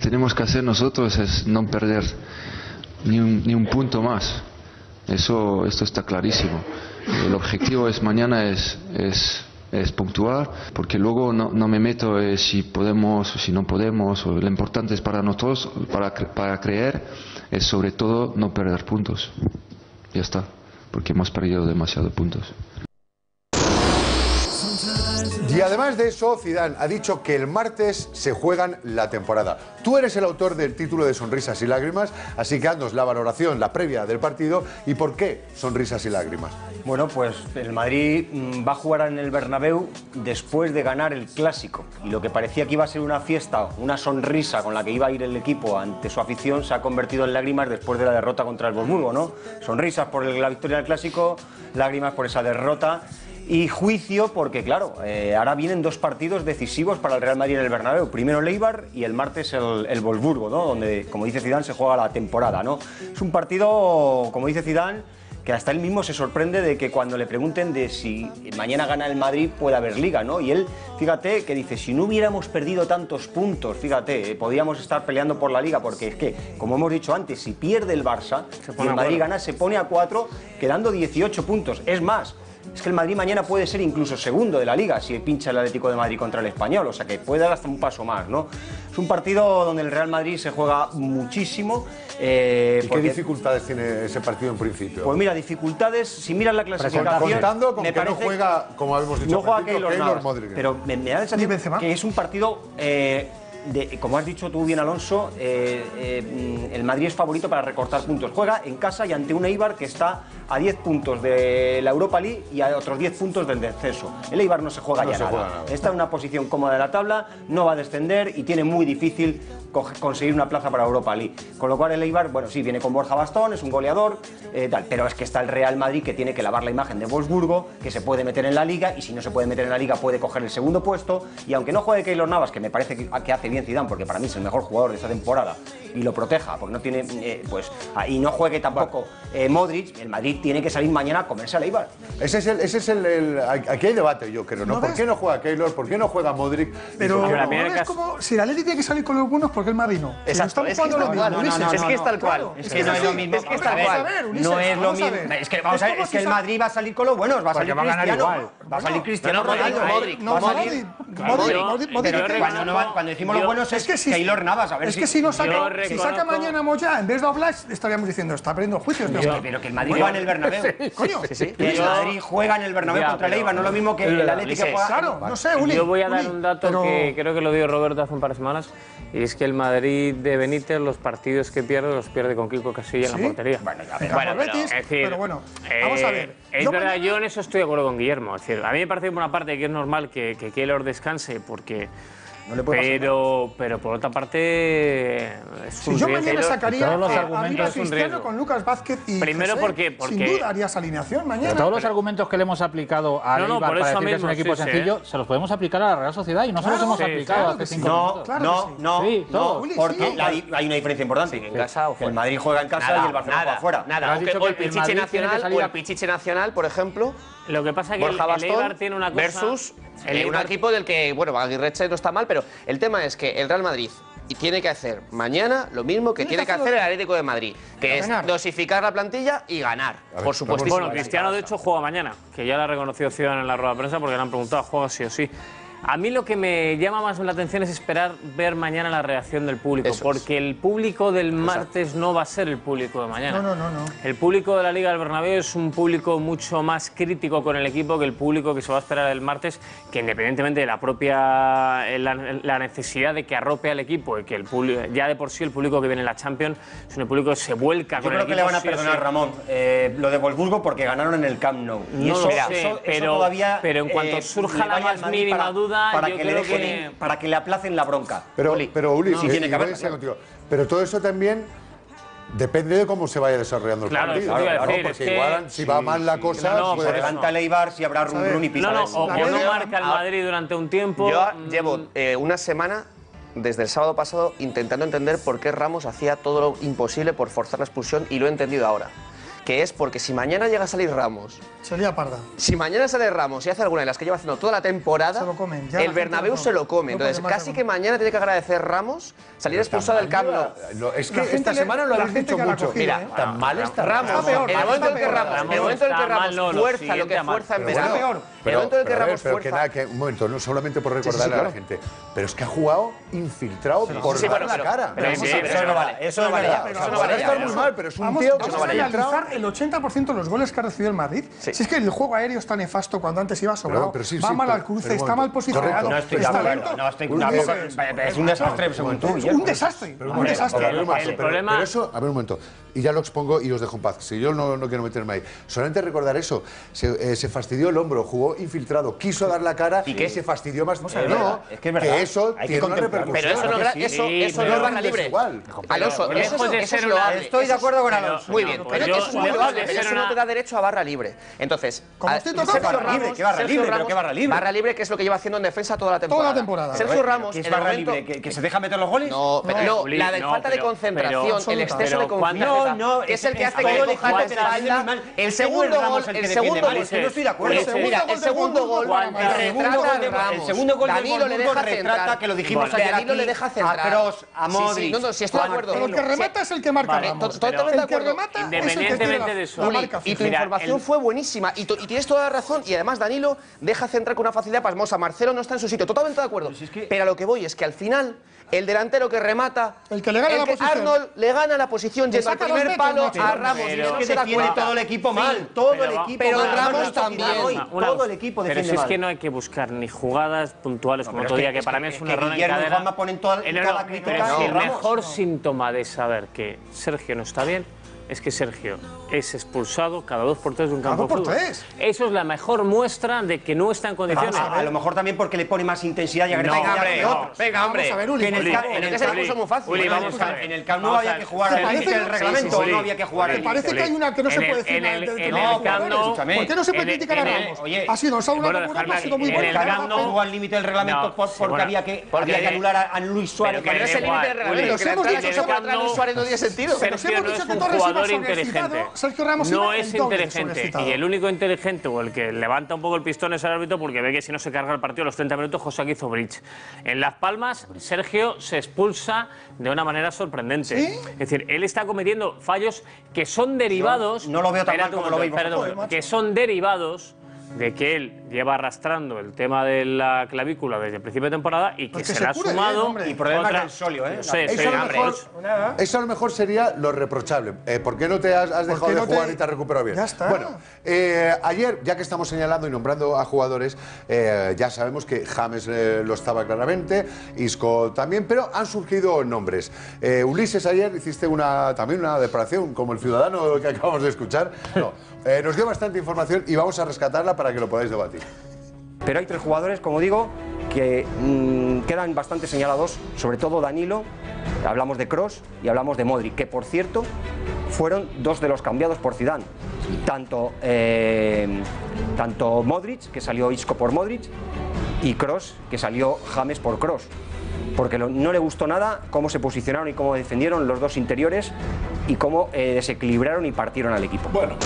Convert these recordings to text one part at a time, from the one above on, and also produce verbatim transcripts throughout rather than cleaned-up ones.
tenemos que hacer nosotros es no perder ni un, ni un punto más. Eso, esto está clarísimo. El objetivo es mañana es, es, es puntuar, porque luego no, no me meto eh, si podemos o si no podemos. O lo importante es para nosotros, para, para creer, es sobre todo no perder puntos. Ya está, porque hemos perdido demasiados puntos. Y además de eso, Zidane ha dicho que el martes se juegan la temporada. Tú eres el autor del título de Sonrisas y Lágrimas, así que haznos la valoración, la previa del partido y por qué Sonrisas y Lágrimas. Bueno, pues el Madrid va a jugar en el Bernabéu después de ganar el Clásico. Y lo que parecía que iba a ser una fiesta, una sonrisa con la que iba a ir el equipo ante su afición, se ha convertido en lágrimas después de la derrota contra el Wolfsburgo, ¿no? Sonrisas por la victoria del Clásico, lágrimas por esa derrota. Y juicio porque, claro, eh, ahora vienen dos partidos decisivos para el Real Madrid en el Bernabéu. Primero el Eibar y el martes el, el Wolfsburgo, ¿no? Donde, como dice Zidane, se juega la temporada, ¿no? Es un partido, como dice Zidane, que hasta él mismo se sorprende de que cuando le pregunten de si mañana gana el Madrid puede haber Liga, ¿no? Y él, fíjate, que dice, si no hubiéramos perdido tantos puntos, fíjate, eh, podíamos estar peleando por la Liga, porque es que, como hemos dicho antes, si pierde el Barça y el Madrid gana, se pone a cuatro, quedando dieciocho puntos. Es más, es que el Madrid mañana puede ser incluso segundo de la Liga si pincha el Atlético de Madrid contra el Español, o sea que puede dar hasta un paso más, ¿no? Es un partido donde el Real Madrid se juega muchísimo. Eh, ¿Y porque, qué dificultades tiene ese partido en principio? Pues mira, dificultades, si miras la clasificación... Contando con me que parece, no juega, como hemos dicho, no juega Keylor, Keylor Modric. Pero me, me da la sensación que es un partido... Eh, De, como has dicho tú bien, Alonso, eh, eh, el Madrid es favorito para recortar puntos. Juega en casa y ante un Eibar que está a diez puntos de la Europa League y a otros diez puntos del descenso. El Eibar no se juega no ya se nada. Juega nada. Está en una posición cómoda de la tabla, no va a descender y tiene muy difícil conseguir una plaza para Europa League. Con lo cual el Eibar, bueno, sí, viene con Borja Bastón, es un goleador, eh, tal, pero es que está el Real Madrid que tiene que lavar la imagen de Wolfsburgo, que se puede meter en la Liga y si no se puede meter en la Liga puede coger el segundo puesto y aunque no juegue Keylor Navas, que me parece que, que hace bien Zidane, porque para mí es el mejor jugador de esta temporada y lo proteja, porque no tiene, eh, pues, y no juegue tampoco eh, Modric, el Madrid tiene que salir mañana a comerse al Eibar. Ese es el, ese es el, el aquí hay debate, yo creo, ¿no? ¿No ¿Por ves? qué no juega Keylor? ¿Por qué no juega Modric? Pero ¿Por qué no? ¿no es como si el Atleti tiene que salir con los buenos, porque el Madrid no? Exacto, si es que es tal cual. No, no, no, es que es tal cual. Es que no es lo mismo. Es que es tal cual. No es lo mismo. Es que vamos a ver, es que el Madrid va a salir con los buenos, va a salir Cristiano, va a salir Cristiano Ronaldo, Modric, No, va a salir Modric, Modric. Cuando decimos los buenos es Keylor Navas, a ver si... Es que si no saca, si saca mañana Moya en vez de Oblak, estaríamos diciendo, está perdiendo juicios. Pero que el Madrid juega en el Bernabéu. Coño. Que el Madrid juega en el Bernabéu contra el Eibar, no es lo mismo que el Atlético juega. Claro, no sé, Uli. Yo voy a dar un dato que creo que lo dio Roberto hace un par de semanas, y es que el Madrid de Benítez, los partidos que pierde, los pierde con Kiko Casilla en la portería. Bueno, ya bueno, pero, es decir, pero bueno, vamos a ver. Es yo verdad, mañana... yo en eso estoy de acuerdo con Guillermo. Es decir, a mí me parece por una parte que es normal que, que Keylor descanse porque... No le puede pero, pero por otra parte es si un yo riesgo. mañana sacaría todos los a, argumentos a Cristiano con Lucas Vázquez y primero José, porque, porque sin duda haría esa alineación mañana. Pero todos los argumentos que le hemos aplicado a no, no, Eibar para decir mismo, que es un equipo sí, sencillo, sí. se los podemos aplicar a la Real Sociedad y no claro, se los hemos sí, aplicado claro hace cinco no, minutos. Claro no, sí. no, sí, no, Uli, porque sí. la, hay una diferencia importante. Sí, en casa o fuera. El Madrid juega en casa nada, y el Barcelona nada, juega fuera. Nada, has dicho o el que el Pichiche Madrid tiene que Nacional salir o a- el Pichiche Nacional, por ejemplo. Lo que pasa es que Borja el, Bastón el Eibar tiene una cosa... versus el eh, un Eibar... equipo del que, bueno, Aguirreche no está mal, pero el tema es que el Real Madrid y tiene que hacer mañana lo mismo que tiene, tiene que hacer el Atlético de Madrid, que es ganar. dosificar la plantilla y ganar, ver, por supuesto. Bueno, Cristiano de hecho juega mañana, que ya lo ha reconocido Zidane en la rueda de prensa porque le han preguntado, juega sí o sí. A mí lo que me llama más la atención es esperar ver mañana la reacción del público, Eso porque es. el público del martes Exacto. no va a ser el público de mañana. No, no, no, no. El público de la Liga del Bernabéu es un público mucho más crítico con el equipo que el público que se va a esperar el martes, que independientemente de la propia la, la necesidad de que arrope al equipo y que el público, ya de por sí el público que viene en la Champions es un público que se vuelca Yo con creo el que equipo. le van a sí, perdonar, sí. Ramón, eh, lo de Wolfsburgo porque ganaron en el Camp Nou. Y No eso, lo sé, eso, eso pero, todavía, pero en cuanto eh, surja le la vaya al más Madrid mínima para, duda, para yo que creo le dejen, que... para que le aplacen la bronca. Pero Uli. pero Uli, No, sí, tiene que voy a haber, ser contigo. Pero todo eso también depende de cómo se vaya desarrollando el Claro, partido. eso te iba a Claro, decir, porque es que- igual si sí, va mal la sí. cosa, No, no, puede por eso levanta el Eibar, si habrá rum rum y No, pisa. no, eso. o que no marca el Madrid durante un tiempo. Yo mm, llevo eh, una semana, desde el sábado pasado, intentando entender por qué Ramos hacía todo lo imposible por forzar la expulsión y lo he entendido ahora. que es porque si mañana llega a salir Ramos... Sería parda. Si mañana sale Ramos y hace alguna de las que lleva haciendo toda la temporada, se lo comen, ya el Bernabéu lo se lo come. No Entonces, casi que mañana tiene que agradecer Ramos salir expulsado del Camp Nou. Es que esta semana lo habéis dicho mucho. Mira, ¿eh? Tan mal está Ramos. En el momento en que Ramos, en el momento en que Ramos fuerza lo que fuerza en verano. En el momento en que Ramos fuerza. Pero que nada, que un momento, no solamente por recordarle a la gente, pero es que ha jugado infiltrado por dar la cara. Pero eso no vale. Eso no vale. Eso no vale. Está muy mal, pero es un tío que no vale. Vamos a analizar el ochenta por ciento de los goles que ha recibido el Madrid. Si es que el juego aéreo está nefasto cuando antes iba sobrado, va mal al cruce, está mal posicionado. No estoy de acuerdo. No estoy Es un desastre según tú. Un desastre. Un desastre. El problema. Pero eso, a ver un momento, y ya lo expongo y os dejo en paz. Si yo no, no quiero meterme ahí. Solamente recordar eso. Se, eh, se fastidió el hombro, jugó infiltrado, quiso dar la cara y que se fastidió más. No, no, es que es verdad. Que eso hay tiene que una repercusión. Pero eso no, sí, eso, sí, eso pero no es barra libre. Igual. Alonso, Pero eso, lejos de eso ser es una- loable. Estoy de Eso acuerdo con es- Alonso. Muy bien, Pues pero yo- eso es muy lejos loable, de pero ser eso no una- te da derecho a barra libre. Entonces, Como a- estoy tocando, Sergio barra libre, Ramos- ¿qué barra Sergio libre? ¿Pero Ramos- qué barra libre? Barra libre, que es lo que lleva haciendo en defensa toda la temporada. Toda la temporada. Sergio Ramos, ¿Qué es en el barra momento- libre? ¿Que, que se deja meter los goles? No, pero no, Juli, la de no, falta de pero- concentración, pero- el exceso pero de ¿cuántas- confianza, No, no, que es el que es- hace es que todo le el coja equipo de te defiende espalda. muy mal. El Es que no es segundo Ramos gol, el que el defiende segundo mal, gol. es que no estoy de acuerdo. El El segundo- Mira, el segundo gol El segundo gol del- Ramos. el segundo gol del Danilo le Wolfsburgo deja retrata, centrar. que lo dijimos Bueno, ayer Danilo aquí, le deja a centrar. Kroos, a Sí, sí, Modric, no, no, sí estoy de a acuerdo. Pero el que Sí. remata es el que marca Vale, Ramos. to- totalmente de El que acuerdo. remata es el que tiene Independientemente la- de eso. la Uli, marca y tu fija. Mira, información el- fue buenísima y, tu- y tienes toda la razón y además Danilo deja centrar con una facilidad pasmosa. Marcelo no está en su sitio, totalmente de acuerdo. si es que- Pero a lo que voy es que al final el delantero que remata, El que le gana la posición. Arnold le gana la posición Le yendo al saca los primer metros, palo macho. a Ramos y Pero- es que que se da defiende cuenta. todo el equipo mal, todo pero el va- equipo pero mal. Ramos Además, también. hoy, Una todo cosa, el equipo pero defiende si es mal. que no hay que buscar ni jugadas puntuales como pero otro es que- día, que es para que- mí es es un que error en Guillermo y cadena. Juanma ponen toda- Eh, no, toda no, la crítica pero a si el Ramos, mejor no. síntoma de saber que Sergio no está bien es que Sergio es expulsado cada dos por tres de un Cada campo dos de por fútbol. tres. Eso es la mejor muestra de que no está en condiciones. A, a lo mejor también porque le pone más intensidad y agresividad No, hombre, que no. otros. Venga, hombre. Vamos a ver, Uli, Que en el por ca- favor. en el que se le ca- puso muy fácil. Uli, en el vamos ca- a ver. En el Camp Nou Vamos había a que ver. jugar ¿Te al límite parece- del reglamento, Uli, no había que jugar ¿Te al parece límite. que hay una que no se En el- puede decir en nada el- de- de- en de el los Camp jugadores? Nou- Escúchame. ¿Por qué no se puede En el- criticar a en el- Ramos? oye, Ha sido solo una bueno, temporada, dejarme ha sido muy aquí. En buena. el Camp Nou- jugó al límite del reglamento No, por- sí, porque bueno, había que porque- había que anular a, a Luis Suárez. Pero Pero no es el igual, límite del reglamento. Uli, Que la hemos entrada dicho que que hizo para contra Luis Suárez no tiene sentido. Pero si Sergio hemos no dicho es que un Torres iba jugador sobreexcitado, inteligente. Sergio Ramos No iba es el doble inteligente. sobreexcitado. Y el único inteligente o el que levanta un poco el pistón es el árbitro porque ve que si no se carga el partido a los treinta minutos, José hizo bridge. En Las Palmas, Sergio se expulsa de una manera sorprendente. ¿Sí? Es decir, él está cometiendo fallos que son derivados. no lo veo tan Espera mal un como lo veis momento, espera un vosotros. momento, que son derivados de que él lleva arrastrando el tema de la clavícula desde el principio de temporada y que Pues que se se le ha cure sumado. bien, hombre. Y problemas otra- del solio, ¿eh? Sí, sí, Eso a lo hombre. mejor, eso a lo mejor sería lo reprochable. Eh, ¿Por qué no te has, has dejado qué de no te- jugar y te has recuperado bien? Ya está. Bueno, eh, ayer, ya que estamos señalando y nombrando a jugadores, eh, ya sabemos que James eh, lo estaba claramente, Isco también, pero han surgido nombres. Eh, Ulises, ayer hiciste una, también una declaración, como el ciudadano que acabamos de escuchar. No, eh, nos dio bastante información y vamos a rescatarla para que lo podáis debatir. Pero hay tres jugadores, como digo, que mmm, quedan bastante señalados, sobre todo Danilo, hablamos de Kroos y hablamos de Modric, que por cierto fueron dos de los cambiados por Zidane. Tanto, eh, tanto Modric, que salió Isco por Modric, y Kroos, que salió James por Kroos. Porque lo- no le gustó nada cómo se posicionaron y cómo defendieron los dos interiores y cómo eh, desequilibraron y partieron al equipo. Bueno.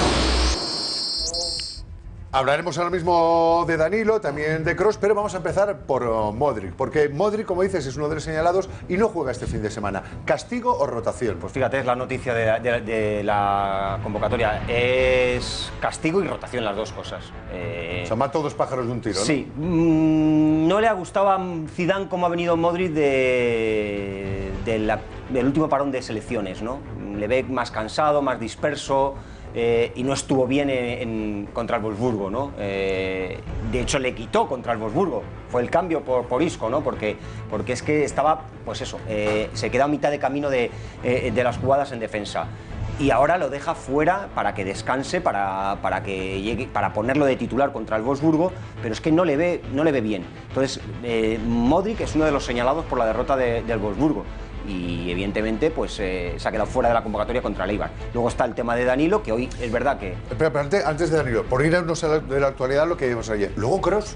Hablaremos ahora mismo de Danilo, también de Kroos, pero vamos a empezar por oh, Modric, porque Modric, como dices, es uno de los señalados y no juega este fin de semana. ¿Castigo o rotación? Pues fíjate, es la noticia de la, de- de la convocatoria. Es castigo y rotación, las dos cosas. Eh, O sea, mata dos pájaros de un tiro, ¿no? sí, mm, no le ha gustado a Zidane cómo ha venido Modric de, de la- del último parón de selecciones, ¿no? Le ve más cansado, más disperso. Eh, y no estuvo bien en, en- contra el Wolfsburgo, ¿no? Eh, de hecho, le quitó contra el Wolfsburgo. Fue el cambio por, por Isco, ¿no? Porque, porque es que estaba, pues eso, eh, se queda a mitad de camino de, eh, de las jugadas en defensa. Y ahora lo deja fuera para que descanse, para, para, que llegue, para ponerlo de titular contra el Wolfsburgo, pero es que no le ve, no le ve bien. Entonces, eh, Modric es uno de los señalados por la derrota de- del Wolfsburgo. Y evidentemente pues eh, se ha quedado fuera de la convocatoria contra el Eibar. Luego está el tema de Danilo, que hoy es verdad que... Espera, pero antes, antes de Danilo, por irnos a la, de la actualidad, lo que vimos ayer. Luego Kroos.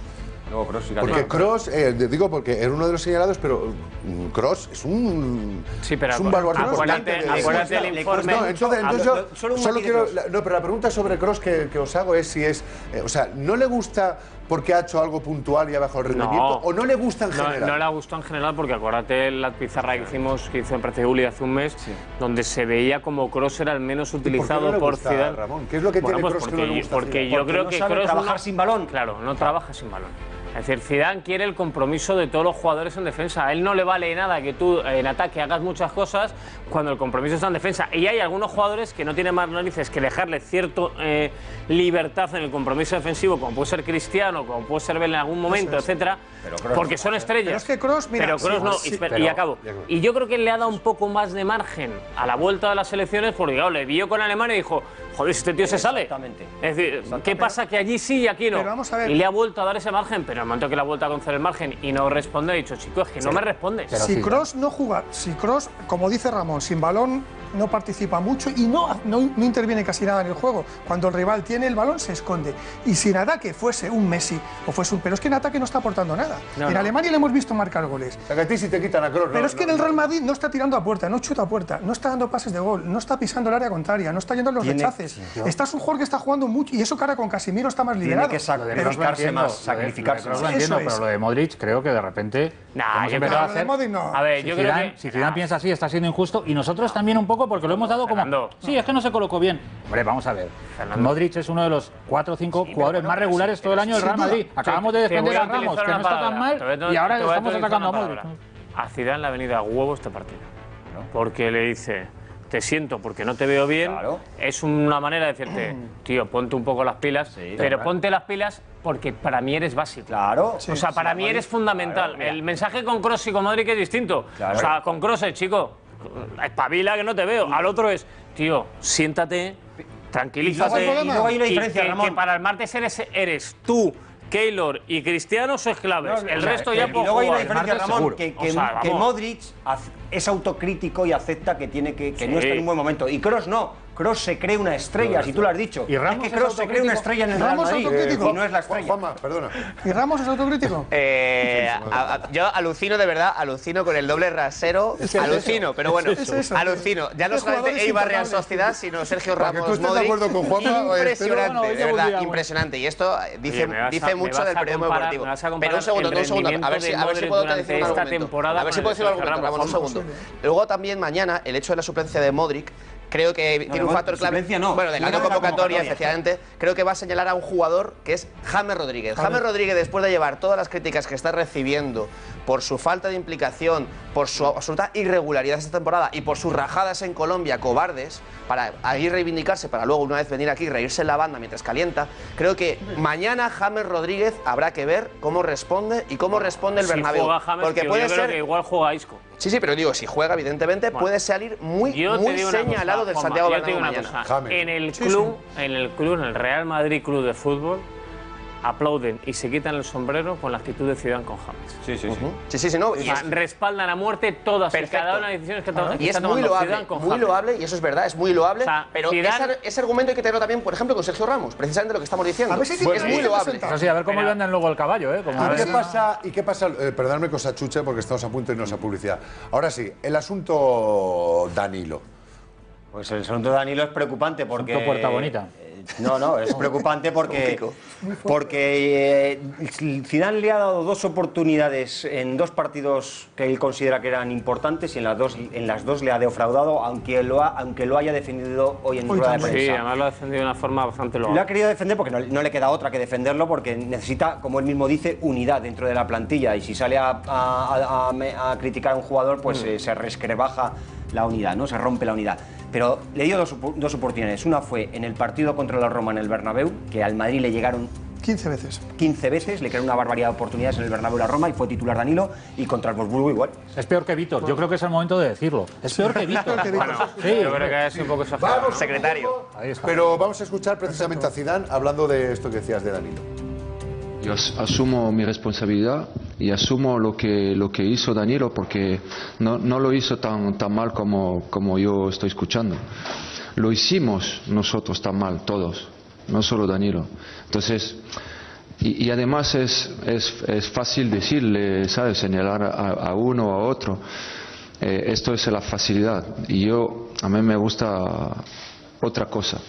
Luego Kroos, sí, porque Kroos, eh, digo porque era uno de los señalados, pero Kroos es un, sí, pero es un baluarte importante. Acuérdate del informe. No, entonces, entonces yo solo, solo quiero, la, no, pero la pregunta sobre Kroos que, que os hago es si es, eh, o sea, ¿no le gusta porque ha hecho algo puntual y ha bajado el rendimiento? No, ¿o no le gusta en general? No, no le ha gustado en general porque acuérdate la pizarra que hicimos, que hizo en Prece Juli hace un mes, sí, donde se veía como Kroos era el menos utilizado ¿por, qué no por gusta, Zidane. Ramón? ¿Qué es lo que bueno, tiene pues Kroos porque, que no le gusta? Porque yo porque creo no que sabe Kroos trabajar no, sin balón. Claro, no trabaja sin balón. Es decir, Zidane quiere el compromiso de todos los jugadores en defensa. A él no le vale nada que tú en ataque hagas muchas cosas cuando el compromiso está en defensa. Y hay algunos jugadores que no tienen más narices que dejarle cierta eh, libertad en el compromiso defensivo, como puede ser Cristiano, como puede ser Bale en algún momento, es. etcétera, porque son estrellas. Pero es que Kroos, mira, pero Kroos sí, no, sí, y, pero, y acabo. Y yo creo que le ha dado un poco más de margen a la vuelta de las elecciones, porque claro, le vio con Alemania y dijo, joder, este tío se sale. Exactamente. Es decir, ¿qué pasa que allí sí y aquí no? Pero vamos a ver. Y le ha vuelto a dar ese margen, pero en el momento que le ha vuelto a conceder el margen y no responde, he dicho, chicos, es que sí, no me responde. Si sí, Kroos no juega, si Kroos, como dice Ramón, sin balón no participa mucho y no, no, no interviene casi nada en el juego. Cuando el rival tiene el balón se esconde. Y si en ataque fuese un Messi o fuese un... Pero es que en ataque no está aportando nada. No, en no. Alemania le hemos visto marcar goles. O sea, que a ti si te quitan a Kroos. Pero no, es que no, en el Real no. Madrid no está tirando a puerta, no chuta a puerta, no está dando pases de gol, no está pisando el área contraria, no está yendo a los tiene, rechaces. ¿sí? Está un jugador que está jugando mucho y eso cara con Casemiro está más liberado. Tiene que sacrificarse más, sacrificarse más. Lo Lo entiendo, es. pero lo de Modric creo que de repente nah, hemos empezado a hacer... No. A ver, si yo Zidane, creo que... Si Zidane piensa así, está siendo injusto y nosotros también un poco porque lo hemos dado como... Fernando. Sí, es que no se colocó bien. Hombre, vamos a ver. Fernando. Modric es uno de los cuatro o cinco sí, jugadores bueno, más regulares sí, todo el año del Real Madrid. Acabamos de defender a Ramos, que no está tan mal, y ahora le estamos atacando a Modric. A Zidane le ha venido a huevo este partido. Porque le dice... te siento porque no te veo bien, claro. Es una manera de decirte, tío, ponte un poco las pilas, sí, pero claro. Ponte las pilas porque para mí eres básico. Claro. O sea, para sí, mí eres fundamental. Claro, el mensaje con Kroos y con Modric es distinto. Claro. O sea, con Kroos es, chico, espabila que no te veo. Al otro es, tío, siéntate, tranquilízate. Y luego hay una diferencia, y que, Ramón. que para el martes eres, eres tú, Keylor y Cristiano sois claves. No, el o sea, resto ya puedo. Y luego hay una diferencia, Ramón, que, que, o sea, que Modric es autocrítico y acepta que tiene que, que sí. no está en un buen momento. Y Kroos no. Kroos se cree una estrella, si tú lo has dicho. ¿Y Ramos es que Kroos se cree una estrella en el Real Madrid eh, y no es la estrella. Juanma, perdona. ¿Y Ramos es autocrítico? Eh, a, a, yo alucino de verdad, alucino con el doble rasero. Es alucino, pero bueno, es eso, alucino. Ya no solamente Eibar Real Sociedad, sino Sergio Ramos. ¿Tú estás de acuerdo con Juanma? Impresionante, no, de verdad, impresionante. Y esto dice, Oye, dice a, mucho del periodismo deportivo. Pero un segundo, un segundo. A ver si, a ver si puedo decir un argumento. A ver si puedo decir un argumento, Ramón, un segundo. Luego también mañana, el hecho de la suplencia de Modric. Creo que no, tiene un factor clave. No. Bueno, de la no convocatoria, efectivamente. Creo que va a señalar a un jugador que es James Rodríguez. A James ver. Rodríguez, después de llevar todas las críticas que está recibiendo por su falta de implicación, por su absoluta irregularidad esta temporada y por sus rajadas en Colombia, cobardes, para ahí reivindicarse, para luego una vez venir aquí y reírse en la banda mientras calienta, creo que mañana James Rodríguez habrá que ver cómo responde y cómo responde el si Bernabéu. Juega James, porque puede yo ser creo que igual juega Isco. Sí, sí, pero digo, si juega, evidentemente, bueno, puede salir muy, muy señalado cosa, del Santiago Bernabéu mañana. En el club, sí, sí. en el club, en el Real Madrid Club de Fútbol, aplauden y se quitan el sombrero con la actitud de Zidane con James. Sí, sí, sí. Uh-huh. sí, sí, sí no, y es, respaldan a muerte todas y cada una de las decisiones que, uh-huh. que y está es muy loable, Zidane con muy James. loable, y eso es verdad, es muy loable, o sea, pero Zidane, ese, ese argumento hay que tenerlo también, por ejemplo, con Sergio Ramos, precisamente lo que estamos diciendo. A ver si es bueno, muy loable. Eso sí, a ver cómo le venden luego el caballo, ¿eh? Como ¿Y, qué pasa, ¿Y qué pasa? Eh, perdonadme cosa chucha porque estamos a punto de irnos a publicidad. Ahora sí, el asunto Danilo. Pues el asunto de Danilo es preocupante porque... Asunto Puerta Bonita. No, no, es preocupante porque, porque eh, Zidane le ha dado dos oportunidades en dos partidos que él considera que eran importantes y en las dos, en las dos le ha defraudado, aunque lo, ha, aunque lo haya defendido hoy en rueda de prensa. Sí, además lo ha defendido de una forma bastante loable. Lo ha querido defender porque no, no le queda otra que defenderlo, porque necesita, como él mismo dice, unidad dentro de la plantilla, y si sale a, a, a, a criticar a un jugador, pues mm. eh, se resquebraja la unidad, ¿no? Se rompe la unidad. Pero le dio dos, dos oportunidades. Una fue en el partido contra la Roma en el Bernabéu, que al Madrid le llegaron quince veces. quince veces, le crearon una barbaridad de oportunidades en el Bernabéu y la Roma, y fue titular Danilo, y contra el Wolfsburgo igual. Es peor que Víctor, yo creo que es el momento de decirlo. Es peor que Víctor. Bueno, sí, yo creo que es un poco exagerado. Vamos, secretario. Pero vamos a escuchar precisamente a Zidane hablando de esto que decías de Danilo. Yo asumo mi responsabilidad y asumo lo que, lo que hizo Danilo, porque no, no lo hizo tan, tan mal como, como yo estoy escuchando. Lo hicimos nosotros tan mal, todos, no solo Danilo. Entonces, Y, y además es, es, es fácil decirle, ¿sabes? Señalar a, a uno o a otro. Eh, esto es la facilidad. Y yo, a mí me gusta otra cosa.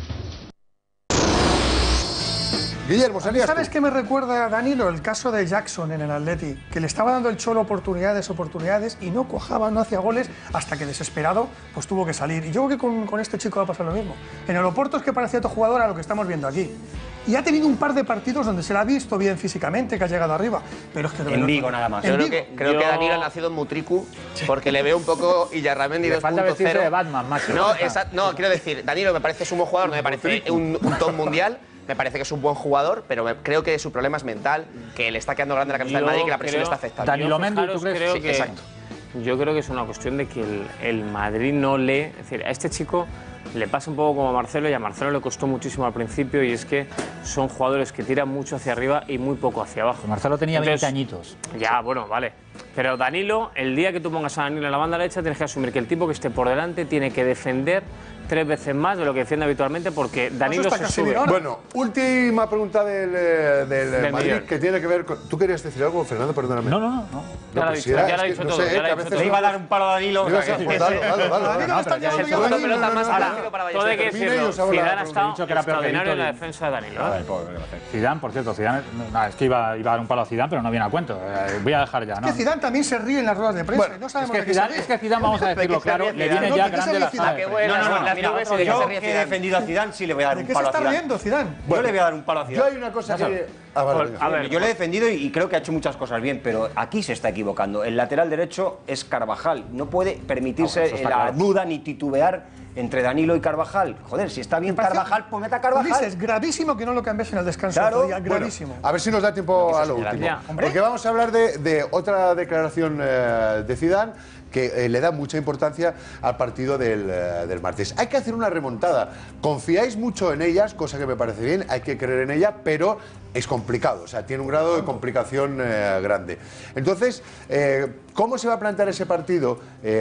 Guillermo, ¿sabías ¿Sabes tú? qué me recuerda a Danilo? El caso de Jackson en el Atleti, que le estaba dando el Cholo oportunidades, oportunidades, y no cuajaba, no hacía goles, hasta que desesperado pues tuvo que salir. Y yo creo que con, con este chico va a pasar lo mismo. En el Oporto es que parecía otro jugador a lo que estamos viendo aquí. Y ha tenido un par de partidos donde se le ha visto bien físicamente, que ha llegado arriba. Pero es que en Vigo nada más. Yo creo que, creo yo... que Danilo ha nacido en Mutriku, porque le veo un poco Illarramendi dos punto cero. Le falta vestirse de Batman, macho. No, esa, no, quiero decir, Danilo me parece un buen jugador, no me parece un, un top mundial. Me parece que es un buen jugador, pero me, creo que su problema es mental, que le está quedando grande la camiseta del Madrid y que la presión creo, le está afectando. Danilo Mendy, ¿tú crees? Creo sí, que, exacto. Yo creo que es una cuestión de que el, el Madrid no lee. Es decir, a este chico le pasa un poco como a Marcelo, y a Marcelo le costó muchísimo al principio, y es que son jugadores que tiran mucho hacia arriba y muy poco hacia abajo. Marcelo tenía Entonces, veinte añitos. Ya, bueno, vale. Pero Danilo, el día que tú pongas a Danilo en la banda derecha, tienes que asumir que el tipo que esté por delante tiene que defender tres veces más de lo que defiende habitualmente, porque Danilo se sube. Bueno, última pregunta del, del, del Madrid, millón. que tiene que ver con... ¿Tú querías decir algo, Fernando? Perdóname. No, no, no. no. Ya lo ha dicho, ya lo ha dicho todo. Le iba a dar un palo a Danilo. O sea, pues dale, dale, dale. Danilo me está llevando El ya segundo Danilo, pelota no, más no, no, rápido para Todo hay que Termine y decirlo. os hablo de la Zidane ha estado dicho que era peor que extraordinario en la Víctor. defensa de Danilo. A ¿eh? ver, pobre, Zidane, por cierto, Zidane, no, es que iba, iba a dar un palo a Zidane, pero no viene a cuento. Eh, voy a dejar ya, ¿no? Es que Zidane también se ríe en las ruedas de prensa. Bueno, y no Es sabemos que de qué Zidane, se ríe. es que Zidane, vamos a decirlo claro, le viene No, ya ¿de qué se grande ríe la Zidane? sala. Qué bueno, No, no, no, las mira, nubes y de qué yo se ríe que he Zidane. defendido a Zidane sí le voy a dar ¿De un qué se palo a está Zidane. riendo Zidane? Yo le voy a dar un palo a Yo Zidane. hay una cosa que... Ah, vale, venga. A ver, Yo le he defendido y creo que ha hecho muchas cosas bien, pero aquí se está equivocando. El lateral derecho es Carvajal. No puede permitirse Ah, bueno, eso está la claro. duda ni titubear entre Danilo y Carvajal. Joder, si está bien Carvajal, pues meta a Carvajal. Ulises, gravísimo que no lo cambies en el descanso. Claro, otro día, bueno, gravísimo. A ver si nos da tiempo a lo último. Ya. Porque vamos a hablar de, de otra declaración eh, de Zidane que eh, le da mucha importancia al partido del, eh, del martes. Hay que hacer una remontada. Confiáis mucho en ellas, cosa que me parece bien, hay que creer en ella, pero es complicado, o sea, tiene un grado de complicación eh, grande. Entonces, eh, ¿cómo se va a plantear ese partido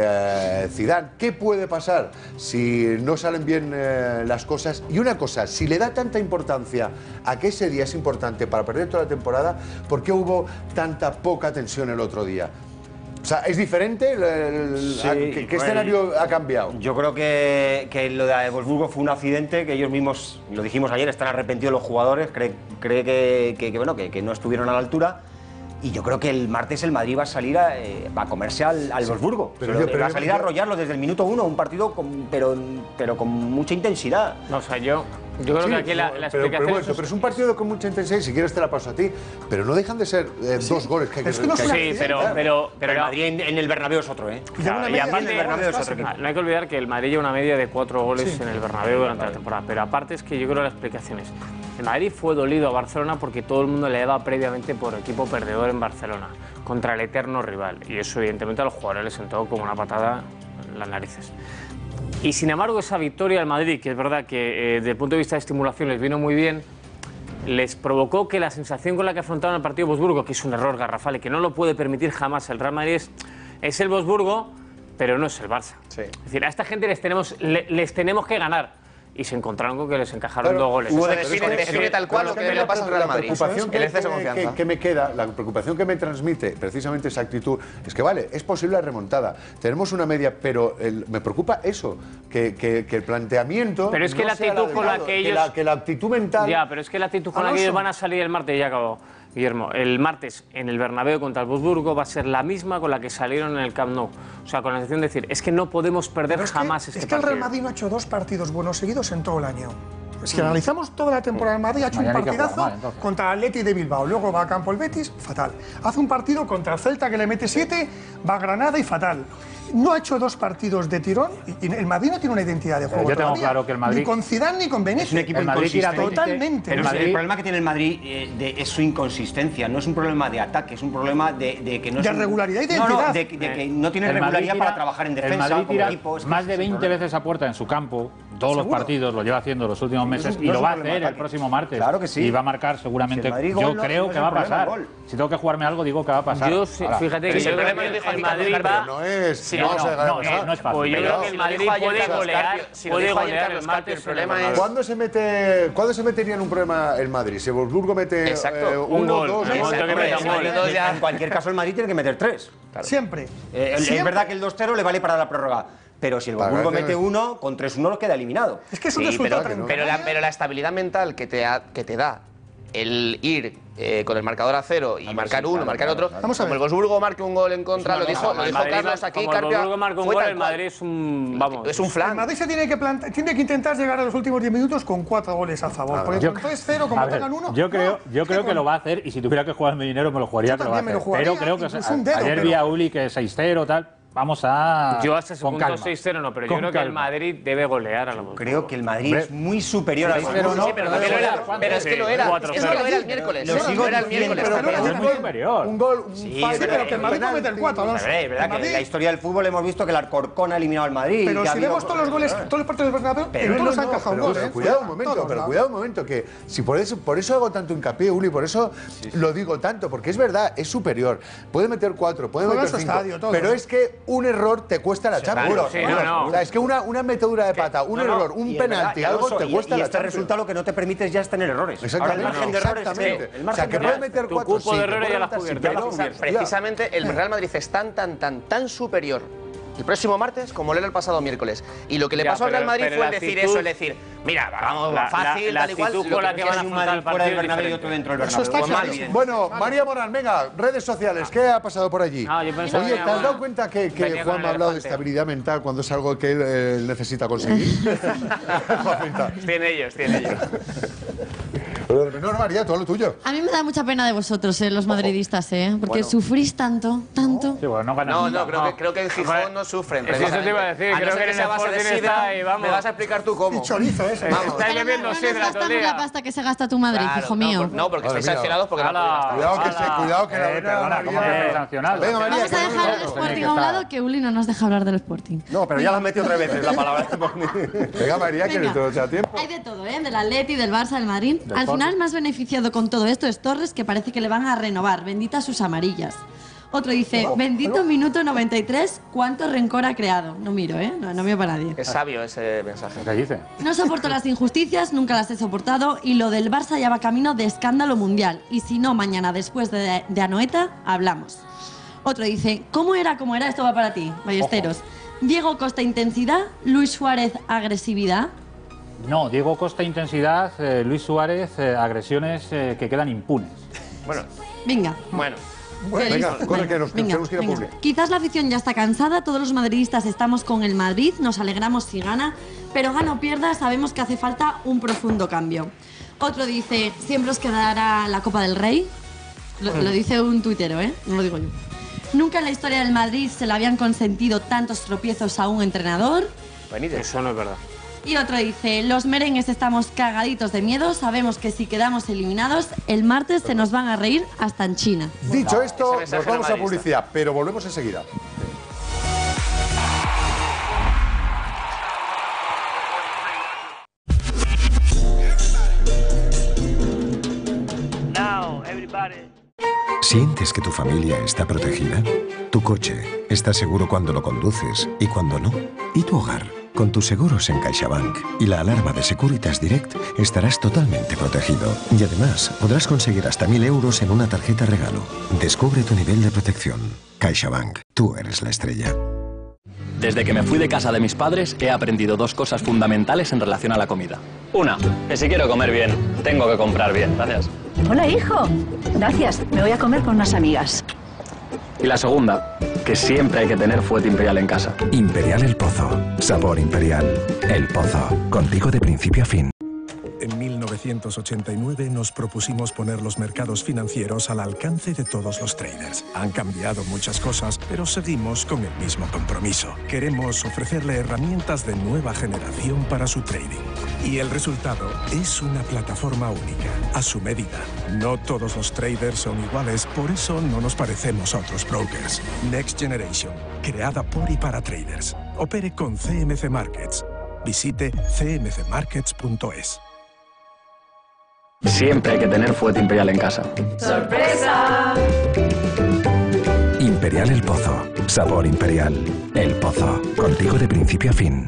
eh, Zidane? ¿Qué puede pasar si no salen bien eh, las cosas? Y una cosa, si le da tanta importancia a que ese día es importante para perder toda la temporada, ¿por qué hubo tanta poca tensión el otro día? O sea, ¿es diferente? El, el, Sí, a- ¿Qué, qué bueno, escenario ha cambiado? Yo creo que, que lo de Wolfsburgo fue un accidente que ellos mismos, lo dijimos ayer, están arrepentidos los jugadores, cree, cree que, que, que, bueno, que, que no estuvieron a la altura. Y yo creo que el martes el Madrid va a salir a, eh, va a comerse al, al Wolfsburgo. pero Pero, yo- pero va a yo- salir a arrollarlo desde el minuto uno, un partido con, pero, pero con mucha intensidad. No, o sea, yo, yo creo Sí, que aquí la, no, la pero, explicación pero, es- bueno, pero es un partido con mucha intensidad y si quieres te la paso a ti. Pero no dejan de ser eh, dos goles que hay que... Es que no que es hay una- Sí, pero, pero, pero, Pero el Madrid en, en el Bernabéu es otro, ¿eh? Y lleva una y media aparte, de el Bernabéu es goles, otro casi. equipo. no hay que olvidar que el Madrid lleva una media de cuatro goles Sí. en el Bernabéu durante la temporada. Pero aparte es que yo creo que la explicación es: el Madrid fue dolido a Barcelona porque todo el mundo le daba previamente por equipo perdedor en Barcelona, contra el eterno rival. Y eso, evidentemente, a los jugadores les sentó como una patada en las narices. Y sin embargo, esa victoria al Madrid, que es verdad que eh, desde el punto de vista de estimulación les vino muy bien, les provocó que la sensación con la que afrontaron el partido de Wolfsburgo, que es un error garrafal y que no lo puede permitir jamás el Real Madrid, es, es el Wolfsburgo, pero no es el Barça. Sí. Es decir, a esta gente les tenemos, le- les tenemos que ganar. Y se encontraron con que les encajaron Claro, dos goles. Hubo Eso de- es- define, define tal cual lo que le pasa al Real Madrid. La preocupación El que, exceso de que- confianza. que- que me queda, la preocupación que me transmite precisamente esa actitud es que, vale, es posible la remontada. Tenemos una media, pero el- me preocupa eso, que, que- que el planteamiento... Pero es que no la sea actitud con la adecuado, que ellos- la, que la actitud mental... Ya, pero es que la actitud con la que Alonso. ellos van a salir el martes, ya acabó, Guillermo. El martes en el Bernabéu contra el Wolfsburgo va a ser la misma con la que salieron en el Camp Nou. O sea, con la sensación de decir, es que no podemos perder Pero es que- jamás este es que el partido. Real Madrid no ha hecho dos partidos buenos seguidos en todo el año. Si analizamos toda la temporada del Madrid, ha hecho un Mañana hay que jugar partidazo mal, entonces. contra el Atleti de Bilbao. Luego va a campo el Betis, fatal. Hace un partido contra el Celta que le mete siete, va a Granada y fatal. No ha hecho dos partidos de tirón y y el Madrid no tiene una identidad de Pero juego yo tengo todavía, claro que el Madrid- ni con Zidane ni con Benítez. Es un equipo El Madrid tira inconsistente. Totalmente. Pero El es- Madrid- el problema que tiene el Madrid eh, de- es su inconsistencia. No es un problema de ataque, es un problema de, de que no De es un- regularidad y de No, no, identidad. de, de que no tiene El Madrid regularidad tira- para trabajar en el defensa Madrid como tira equipo. Es que más ese de es el veinte problema. veces a puerta en su campo, todos los partidos, lo lleva haciendo los últimos meses y lo va a hacer el próximo martes. Claro que sí. Y va a marcar seguramente. Yo creo que va a pasar. Si tengo que jugarme algo, digo que va a pasar. Yo, fíjate que el problema es que el Madrid va... No es, Sí, no, no, se no, no, no es fácil. Pues yo creo que el Madrid puede golear, puede golear el martes. El problema es... ¿Cuándo se mete, ¿cuándo se metería en un problema el Madrid? Si Wolfsburgo mete eh, un uno, gol, dos, el momento que meta un gol. En cualquier caso, el Madrid tiene que meter tres. Siempre. Eh, el- Siempre. Es verdad que el dos cero le vale para la prórroga. Pero si el Para Wolfsburgo que- mete uno, con tres uno lo queda eliminado. Es que es un Sí, resultado pero, tranquilo. pero, la, pero la estabilidad mental que te, ha- que te da el ir eh, con el marcador a cero y marcar sí, uno, claro, marcar claro, otro, claro. Vamos a como ver. el Wolfsburgo marque un gol en contra, lo dijo, Como lo el dijo Madrid- Carlos aquí, como el Carpia, Wolfsburgo marca un fue gol, tal el cual. Madrid es un... Vamos. Es un El flan. Madrid se tiene que, planta- tiene que intentar llegar a los últimos diez minutos con cuatro goles a favor. Porque Yo- con tres cero, como A ver, tengan uno. yo creo, no, yo es creo que con- lo va a hacer y si tuviera que jugar mi dinero me lo jugaría Yo que lo va a también me hacer. lo jugaría, Pero creo que incluso un dedo, ayer pero- vi a Uli que seis cero tal. Vamos a Yo hasta ese con punto calma. seis cero no, pero yo Con creo que el calma. Madrid debe golear a la Wolfsburgo. Creo que el Madrid Hombre, es muy superior al seis cero Wolfsburgo. no, Sí, pero, pero que lo debe era, ser pero es que lo era, cuatro es que cero. lo era el miércoles. Lo es que sigo lo era el diciendo, miércoles. pero- pero es muy superior. un gol, un Sí, pase, es pero que el Madrid no penalti. mete el cuatro, Alonso. Es verdad, es verdad El que en Madrid- la historia del fútbol hemos visto que el Alcorcón ha eliminado al Madrid. Pero que ha si habido- vemos todos los goles, todos los partidos del Bernabéu, Pero en no, todos no, han encajado un Pero, gol, pero ¿eh? cuidado un momento, Todos, pero ¿no? cuidado un momento, que si por eso, por eso hago tanto hincapié, Uli, por eso lo digo tanto, porque es verdad, es superior. Puede meter cuatro, puede Juega meter en su cinco, estadio, todo. pero es que un error te cuesta la Champions. claro, sí, no, no. O sea, es que una, una metedura de pata, un No, no, error, un y es penalti, verdad, algo Alonso, te y- cuesta y la este Champions. resultado lo que no te permite es ya es tener errores. Ahora Exactamente, el margen de errores es exactamente. que- el O margen sea, que de puede errores- meter tu cuatro, cupo de sí, errores que ya lo has puede cubierto, meter ya lo cinco, has ya. cubierto. Precisamente el Real Madrid es tan, tan, tan, tan superior el próximo martes como lo era el pasado miércoles. Y lo que le Ya, pasó al pero- Real Madrid pero fue la el decir actitud- eso, el decir, mira, vamos, La- fácil, la- tal y cual. la actitud lo con la que que pasa van a es un un afrontar Madrid el fuera del partido es Bernabéu y diferente. otro dentro del Eso Bernabéu. está Pues mal clarísimo. bien. Bueno, María Morán, venga, redes sociales, ¿qué ha pasado por allí? Ah, yo pensaba Oye, que ¿te has venía- dado cuenta que, que venía con Juan el me ha hablado de elefante. estabilidad mental cuando es algo que él eh, necesita conseguir? Juanita. Tiene ellos, tiene ellos. No, no, María, todo lo tuyo. A mí me da mucha pena de vosotros, eh, los madridistas, ¿eh? Porque sufrís tanto, tanto. Sí, bueno, no ganan No, nunca. no, creo que, creo que en Gijón no sufren. Es que eso te iba a precisamente. decir, A no creo ser que en el sea a base de Sporting sidra, está ahí, vamos. me vas a explicar tú cómo. Y chorizo ese. Estáis Pero no, bebiendo no nos sidra todo el gastamos la día. pasta que se gasta tu Madrid, Claro, hijo no, mío. por- No, porque Madre estáis mía. sancionados porque no Ala. podéis gastar. Cuidado que, se, Hola. cuidado que la Eh, vena perdona, ¿cómo María- que estáis sancionados? Venga, María, Vamos a que no dejar nos el vamos. Sporting que a un estar. lado, que Uli no nos deja hablar del Sporting. No, pero ya lo has metido tres veces la palabra. Venga, María, que Venga. no te da tiempo. Hay de todo, ¿eh? Del Atleti, del Barça, del Madrid. Al final, el más beneficiado con todo esto es Torres, que parece que le van a renovar. Benditas sus amarillas. Otro dice, bendito minuto noventa y tres, ¿cuánto rencor ha creado? No miro, ¿eh? No, no miro para nadie. Es sabio ese mensaje. ¿Qué dice? No soporto las injusticias, nunca las he soportado y lo del Barça ya va camino de escándalo mundial. Y si no, mañana después de, de Anoeta, hablamos. Otro dice, ¿cómo era, cómo era? Esto va para ti, Ballesteros. Diego Costa, intensidad. Luis Suárez, agresividad. No, Diego Costa, intensidad. eh, Luis Suárez, eh, agresiones eh, que quedan impunes. Bueno, Venga. bueno. Bueno, venga, corre, que nos Venga, tenemos que ir a venga. publicar. Quizás la afición ya está cansada, todos los madridistas estamos con el Madrid, nos alegramos si gana, pero gana o pierda, sabemos que hace falta un profundo cambio. Otro dice, siempre os quedará la Copa del Rey. Lo, lo dice un tuitero, ¿eh? No lo digo yo. Nunca en la historia del Madrid se le habían consentido tantos tropiezos a un entrenador. Benítez. Eso no es verdad. Y otro dice, los merengues estamos cagaditos de miedo, sabemos que si quedamos eliminados, el martes se nos van a reír hasta en China. Dicho esto, ese mensaje nos vamos a madridista. publicidad, pero volvemos enseguida. ¿Sientes que tu familia está protegida? Tu coche, ¿estás seguro cuando lo conduces y cuando no? ¿Y tu hogar? Con tus seguros en CaixaBank y la alarma de Securitas Direct estarás totalmente protegido. Y además, podrás conseguir hasta mil euros en una tarjeta regalo. Descubre tu nivel de protección. CaixaBank. Tú eres la estrella. Desde que me fui de casa de mis padres he aprendido dos cosas fundamentales en relación a la comida. Una, que si quiero comer bien, tengo que comprar bien. Gracias. Hola, hijo. Gracias. Me voy a comer con unas amigas. Y la segunda, que siempre hay que tener fuete imperial en casa. Imperial El Pozo. Sabor imperial. El Pozo. Contigo de principio a fin. En mil novecientos ochenta y nueve nos propusimos poner los mercados financieros al alcance de todos los traders. Han cambiado muchas cosas, pero seguimos con el mismo compromiso. Queremos ofrecerle herramientas de nueva generación para su trading. Y el resultado es una plataforma única, a su medida. No todos los traders son iguales, por eso no nos parecemos a otros brokers. Next Generation, creada por y para traders. Opere con C M C Markets. Visite c m c markets punto es. Siempre hay que tener fuete Imperial en casa. ¡Sorpresa! Imperial El Pozo. Sabor Imperial. El Pozo. Contigo de principio a fin.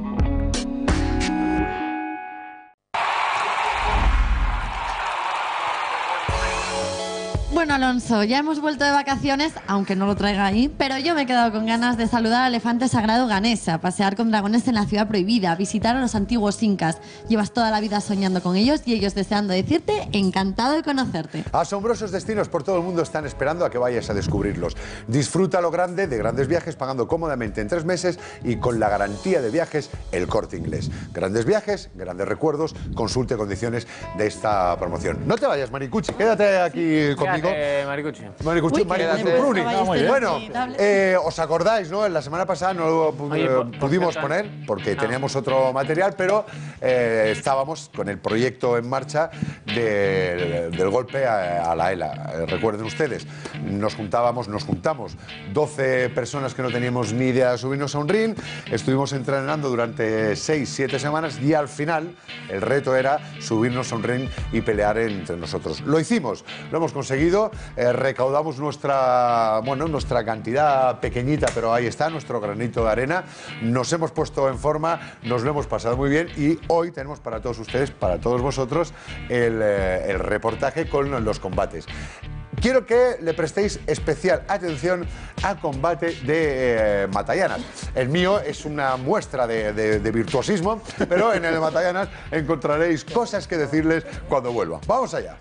Bueno, Alonso, ya hemos vuelto de vacaciones, aunque no lo traiga ahí, pero yo me he quedado con ganas de saludar al elefante sagrado Ganesa, pasear con dragones en la ciudad prohibida, visitar a los antiguos incas. Llevas toda la vida soñando con ellos y ellos deseando decirte encantado de conocerte. Asombrosos destinos por todo el mundo están esperando a que vayas a descubrirlos. Disfruta lo grande de grandes viajes pagando cómodamente en tres meses y con la garantía de viajes El Corte Inglés. Grandes viajes, grandes recuerdos, consulte condiciones de esta promoción. No te vayas, Maricucci, quédate aquí conmigo. Eh, Maricucci. Maricucci, Uy, Maricucci, quédate. Bruni. No, muy bien. Bueno, eh, os acordáis, ¿no? La semana pasada no lo pu- Oye, ¿por- por pudimos qué tan- poner porque Ah. teníamos otro material, pero eh, estábamos con el proyecto en marcha de- del golpe a, a la ELA. Eh, recuerden ustedes, nos juntábamos, nos juntamos doce personas que no teníamos ni idea de subirnos a un ring, estuvimos entrenando durante seis, siete semanas y al final el reto era subirnos a un ring y pelear entre nosotros. Lo hicimos, lo hemos conseguido, eh, recaudamos nuestra, bueno, nuestra cantidad pequeñita, pero ahí está, nuestro granito de arena, nos hemos puesto en forma, nos lo hemos pasado muy bien y hoy tenemos para todos ustedes, para todos vosotros, el, eh, el reportaje con los combates. Quiero que le prestéis especial atención al combate de eh, Matallanas. El mío es una muestra de, de- de virtuosismo, pero en el de Matallanas encontraréis cosas que decirles cuando vuelva. ¡Vamos allá!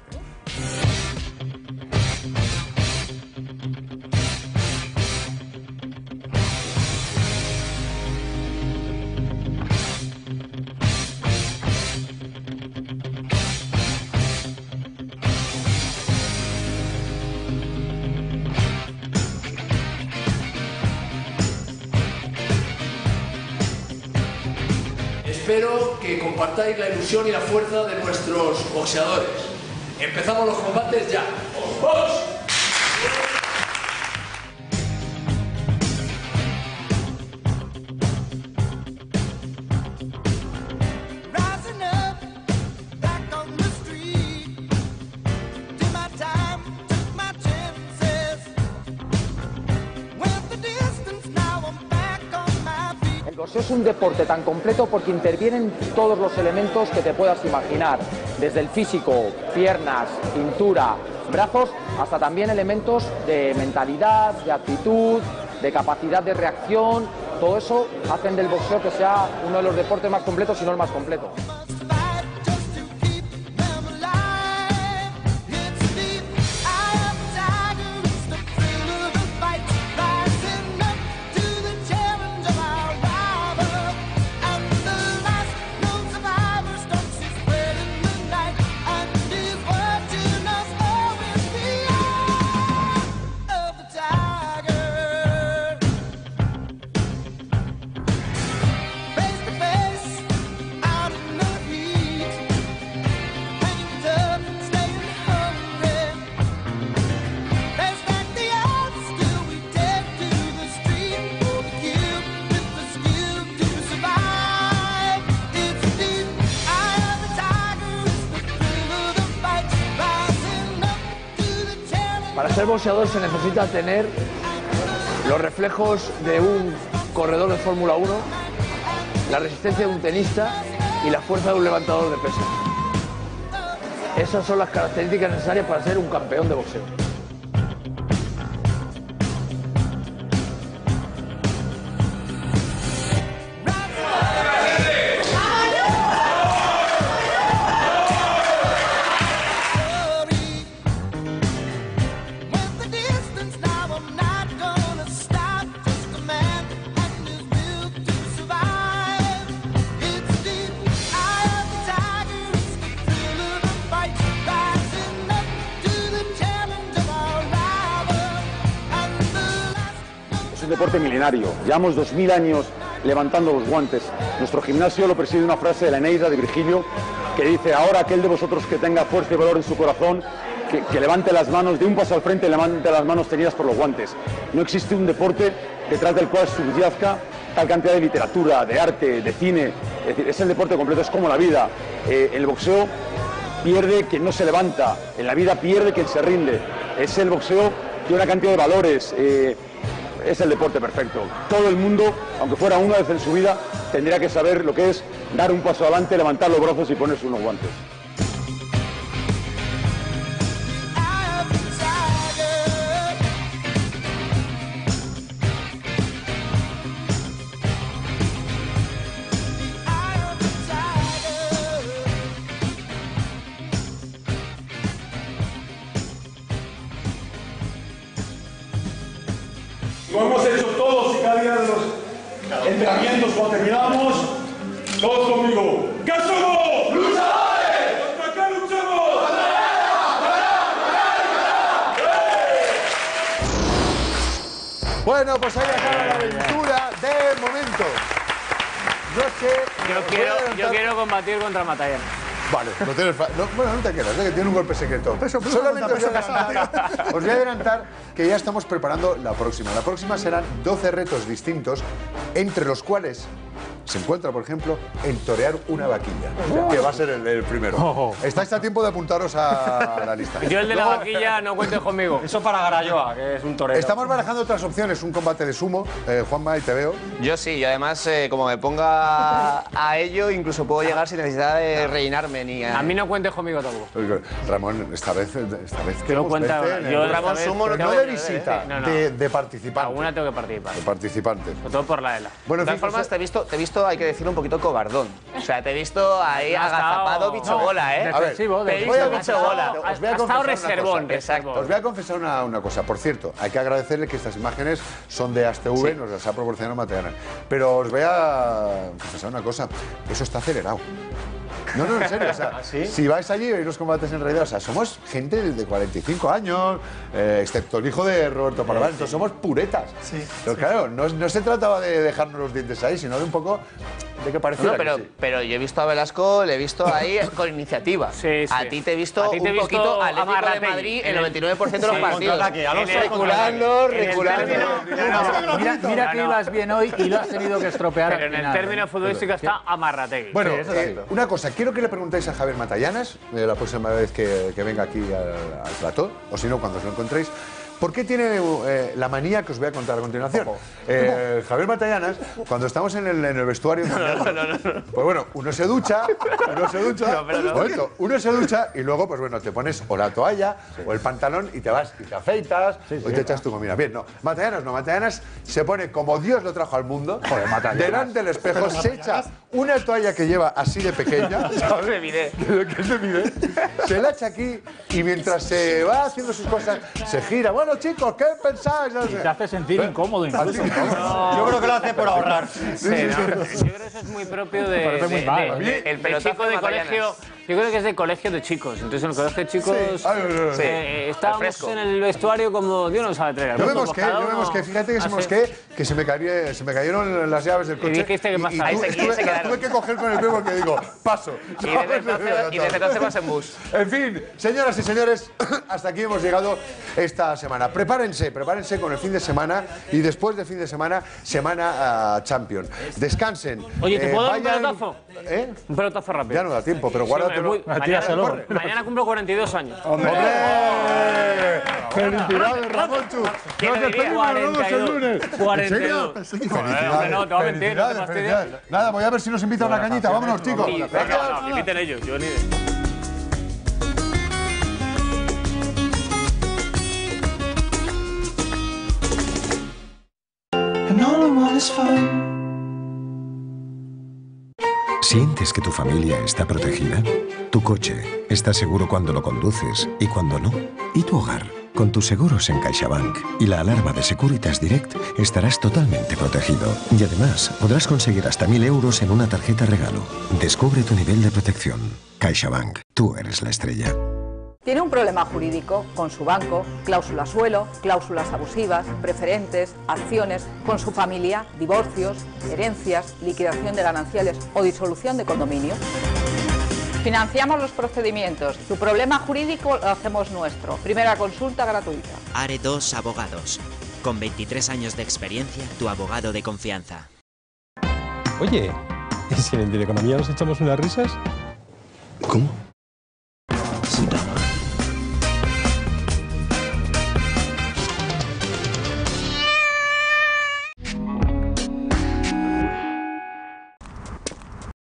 Espero que compartáis la ilusión y la fuerza de nuestros boxeadores. Empezamos los combates ya. ¡Vamos! El boxeo es un deporte tan completo porque intervienen todos los elementos que te puedas imaginar, desde el físico, piernas, cintura, brazos, hasta también elementos de mentalidad, de actitud, de capacidad de reacción. Todo eso hacen del boxeo que sea uno de los deportes más completos, si no el más completo. Para ser boxeador se necesita tener los reflejos de un corredor de Fórmula uno, la resistencia de un tenista y la fuerza de un levantador de pesas. Esas son las características necesarias para ser un campeón de boxeo. Es un deporte milenario. Llevamos dos mil años levantando los guantes. Nuestro gimnasio lo preside una frase de la Eneida de Virgilio que dice: ahora aquel de vosotros que tenga fuerza y valor en su corazón, que, que levante las manos, de un paso al frente y levante las manos tenidas por los guantes. No existe un deporte detrás del cual subyazca tal cantidad de literatura, de arte, de cine, Es decir, es el deporte completo, es como la vida. Eh, el boxeo pierde quien no se levanta, en la vida pierde quien se rinde. Es el boxeo de una cantidad de valores, eh, es el deporte perfecto. Todo el mundo, aunque fuera una vez en su vida, tendría que saber lo que es dar un paso adelante, levantar los brazos y ponerse unos guantes. Lo hemos hecho todos y cada día de los entrenamientos cuando terminamos, todos conmigo. ¿Qué somos? ¡Luchadores! ¿Contra qué luchamos? Bueno, pues ahí acaba la aventura de momento. Yo es que... Yo quiero, yo quiero combatir contra Matallana. Vale, no tienes fa... no, bueno, no te quedas, ¿eh? Que tiene un golpe secreto. Peso, peso, Solamente os voy, a adelantar, os voy a adelantar que ya estamos preparando la próxima. La próxima serán doce retos distintos, entre los cuales se encuentra, por ejemplo, el torear una vaquilla, oh. que va a ser el, el primero. Oh. Estáis a tiempo de apuntaros a la lista. Yo el de la Luego, vaquilla no cuentes conmigo. Eso para Garayoa, que es un torero. Estamos barajando otras opciones, un combate de sumo. Eh, Juanma, y te veo. Yo sí, y además, eh, como me ponga a ello, incluso puedo llegar sin necesidad de rellenarme ni a... A mí no cuentes conmigo tampoco. Ramón, esta vez, esta vez que no cuenta. Vez, yo Ramón sumo no de visita, no, no. De, de participante. Alguna tengo que participar. De participante. Sobre todo por la ELA. Bueno, de todas formas, te he visto, te he visto, hay que decir un poquito cobardón. O sea, te he visto ahí agazapado bicho bola, ¿eh? A ver, te he visto bicho bola. Os voy a confesar reservón, exacto. Os voy a confesar una, una cosa. Por cierto, hay que agradecerle que estas imágenes son de Astv, sí. Nos las ha proporcionado Matallana. Pero os voy a confesar una cosa. Eso está acelerado. No, no, en serio, o sea, ¿Ah, sí? Si vais allí y veis los combates en realidad, o sea, somos gente de cuarenta y cinco años, eh, excepto el hijo de Roberto Parván, entonces somos puretas. Sí, pero sí, claro, sí. No, no se trataba de dejarnos los dientes ahí, sino de un poco de que pareciera no, pero, que sí. Pero yo he visto a Velasco, le he visto ahí con iniciativa. Sí, sí. A ti te he visto te un he visto poquito Atlético de Madrid el noventa y nueve por ciento de los sí, partidos. Reculando, reculando. Mira, mira que ibas bien hoy y lo has tenido que estropear. Pero en el término futbolístico está Amarrategui. Bueno, eh, una cosa, quiero que le preguntéis a Javier Matallanas eh, la próxima vez que, que venga aquí al, al plató, o si no, cuando os lo encontréis. ¿Por qué tiene eh, la manía que os voy a contar a continuación? Eh, Javier Matallanas, cuando estamos en el, en el vestuario, no, no, no, no. Pues bueno, uno se ducha, uno se ducha, no, pero no. Momento, uno se ducha y luego, pues bueno, te pones o la toalla sí. o el pantalón y te vas y te afeitas sí, sí, o te echas tu comida. Bien, no, Matallanas no, Matallanas se pone como Dios lo trajo al mundo, joder, delante del espejo, se echa una toalla que lleva así de pequeña, ¿sabes? Me miré. Que se mide, se la echa aquí y mientras se va haciendo sus cosas, se gira. Bueno, chicos, ¿qué pensáis? No sé. Y te hace sentir ¿Eh? incómodo incluso. No, yo creo que lo hace por ahorrar. Sí, sí, no, yo creo que eso es muy propio de, de, muy mal, de, de, de el, el chico de colegio. Yo creo que es de colegio de chicos. Entonces en el colegio de chicos sí. Ay, ay, ay. Eh, estábamos en el vestuario como Dios no sabe traer. Yo me mosqué, yo me mosqué. Fíjate que se mosqué, que se me, caería, se me cayeron las llaves del coche. Y dijiste que más y, y, y tuve, tuve que coger con el pie porque digo, paso. Y desde entonces, y desde entonces vas en bus. En fin, señoras y señores, hasta aquí hemos llegado esta semana. Prepárense, prepárense con el fin de semana y después del fin de semana, semana uh, Champion. Descansen. Oye, ¿te eh, puedo dar vayan... un pelotazo? ¿Eh? Un pelotazo rápido. Ya no da tiempo, pero guárdatelo. Sí, mañana, mañana cumplo cuarenta y dos años. ¡Hombre! ¡Felicidades, Ramonchu! ¡Nos despedimos el lunes! cuarenta y dos. ¡Felicidades! No, te voy a mentir, no te fastidies. Nada, voy a ver si nos invitan a una cañita. Vámonos, chicos. No, no, no, inviten ellos, yo ni de... ¿Sientes que tu familia está protegida? Tu coche está seguro cuando lo conduces y cuando no. ¿Y tu hogar? Con tus seguros en CaixaBank y la alarma de Securitas Direct estarás totalmente protegido. Y además podrás conseguir hasta mil euros en una tarjeta regalo. Descubre tu nivel de protección. CaixaBank. Tú eres la estrella. Tiene un problema jurídico con su banco, cláusulas suelo, cláusulas abusivas, preferentes, acciones, con su familia, divorcios, herencias, liquidación de gananciales o disolución de condominios. Financiamos los procedimientos. Tu problema jurídico lo hacemos nuestro. Primera consulta gratuita. Are dos Abogados. Con veintitrés años de experiencia, tu abogado de confianza. Oye, ¿Y si en Intereconomía nos echamos unas risas? ¿Cómo?